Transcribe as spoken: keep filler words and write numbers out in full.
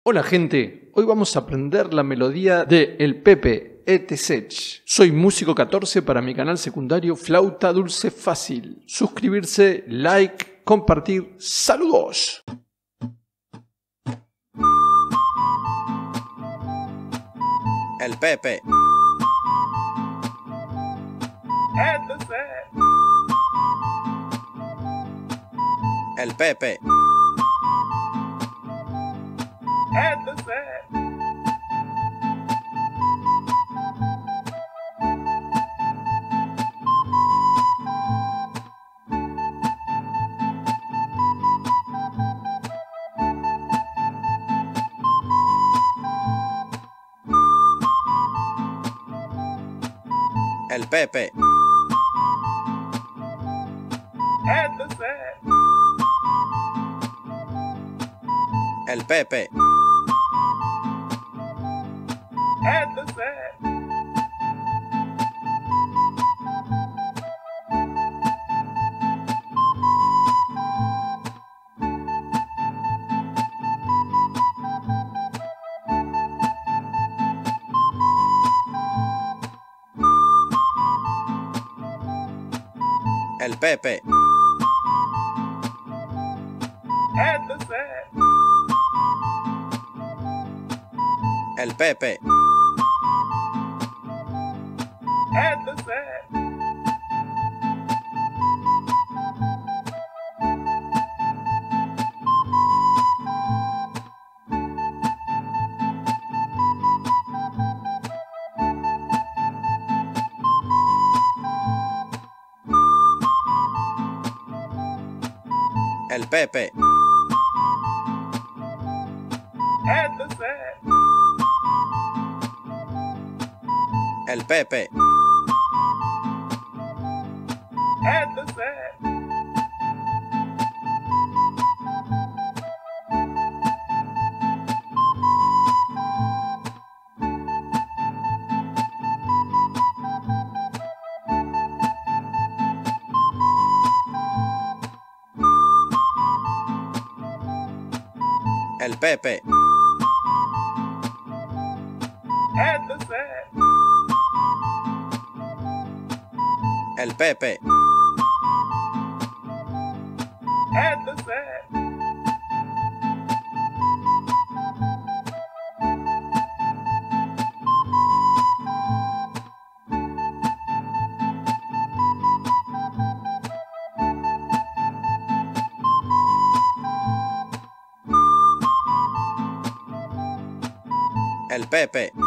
Hola gente, hoy vamos a aprender la melodía de El Pepe, Etesech. Soy músico catorce para mi canal secundario Flauta Dulce Fácil. Suscribirse, like, compartir. ¡Saludos! El Pepe. Etesech. El Pepe. Etesech. El Pepe. Etesech. El Pepe. Etesech. El Pepe. Etesech. El Pepe. Etesech. El Pepe. Etesech. El Pepe. Etesech. El Pepe. Etesech. El Pepe. Etesech. El Pepe.